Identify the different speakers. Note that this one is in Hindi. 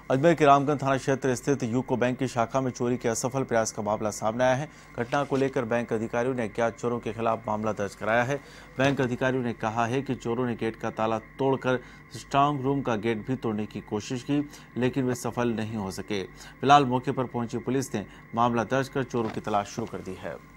Speaker 1: अजमेर के रामगंज थाना क्षेत्र स्थित यूको बैंक की शाखा में चोरी के असफल प्रयास का मामला सामने आया है। घटना को लेकर बैंक अधिकारियों ने अज्ञात चोरों के खिलाफ मामला दर्ज कराया है। बैंक अधिकारियों ने कहा है कि चोरों ने गेट का ताला तोड़कर स्ट्रांग रूम का गेट भी तोड़ने की कोशिश की, लेकिन वे सफल नहीं हो सके। फिलहाल मौके पर पहुंची पुलिस ने मामला दर्ज कर चोरों की तलाश शुरू कर दी है।